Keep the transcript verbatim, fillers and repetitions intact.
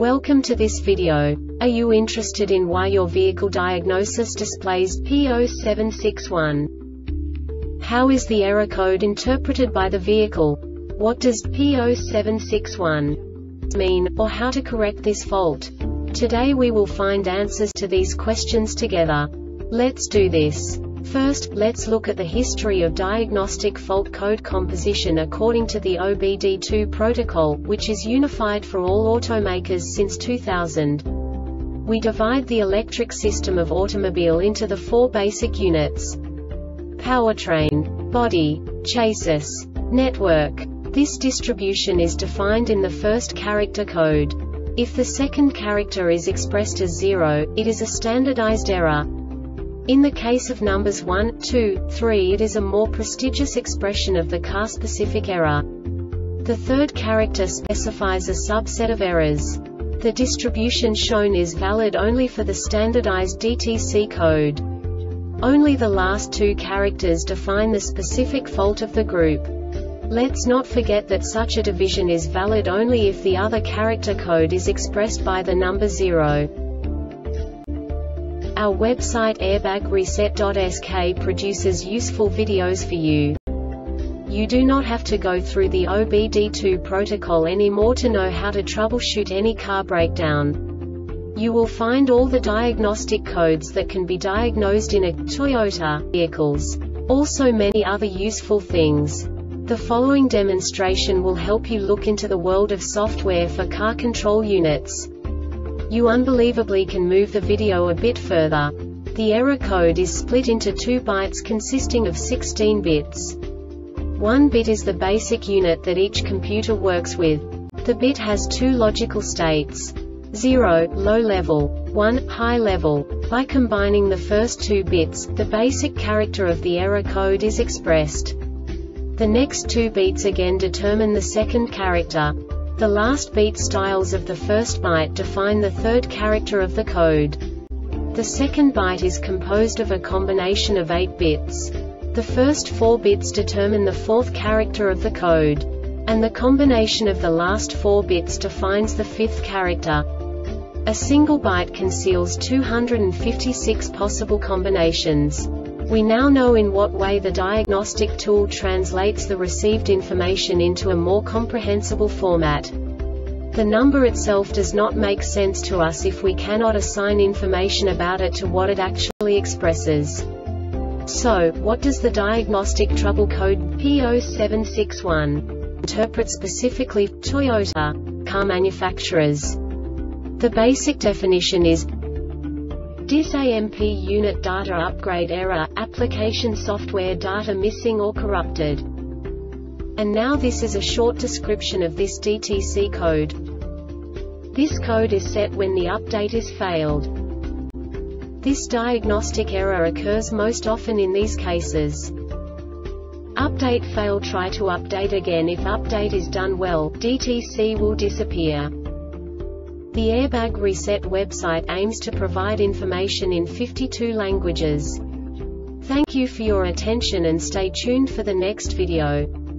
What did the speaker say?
Welcome to this video. Are you interested in why your vehicle diagnosis displays P zero seven six one? How is the error code interpreted by the vehicle? What does P zero seven six one mean, or how to correct this fault? Today we will find answers to these questions together. Let's do this. First, let's look at the history of diagnostic fault code composition according to the O B D two protocol, which is unified for all automakers since two thousand. We divide the electric system of automobile into the four basic units: powertrain, body, chassis, network. This distribution is defined in the first character code. If the second character is expressed as zero, it is a standardized error. In the case of numbers one, two, three, it is a more prestigious expression of the car-specific error. The third character specifies a subset of errors. The distribution shown is valid only for the standardized D T C code. Only the last two characters define the specific fault of the group. Let's not forget that such a division is valid only if the other character code is expressed by the number zero. Our website airbag reset dot S K produces useful videos for you. You do not have to go through the O B D two protocol anymore to know how to troubleshoot any car breakdown. You will find all the diagnostic codes that can be diagnosed in a Toyota vehicles. Also many other useful things. The following demonstration will help you look into the world of software for car control units. You unbelievably can move the video a bit further. The error code is split into two bytes consisting of sixteen bits. One bit is the basic unit that each computer works with. The bit has two logical states: zero, low level, one, high level. By combining the first two bits, the basic character of the error code is expressed. The next two beats again determine the second character. The last beat styles of the first byte define the third character of the code. The second byte is composed of a combination of eight bits. The first four bits determine the fourth character of the code. And the combination of the last four bits defines the fifth character. A single byte conceals two hundred fifty-six possible combinations. We now know in what way the diagnostic tool translates the received information into a more comprehensible format. The number itself does not make sense to us if we cannot assign information about it to what it actually expresses. So, what does the diagnostic trouble code P zero seven six one interpret specifically for Toyota car manufacturers? The basic definition is DISAMP unit data upgrade error, application software data missing or corrupted. And now this is a short description of this D T C code. This code is set when the update is failed. This diagnostic error occurs most often in these cases: update fail, try to update again. If update is done well, D T C will disappear. The Airbag Reset website aims to provide information in fifty-two languages. Thank you for your attention and stay tuned for the next video.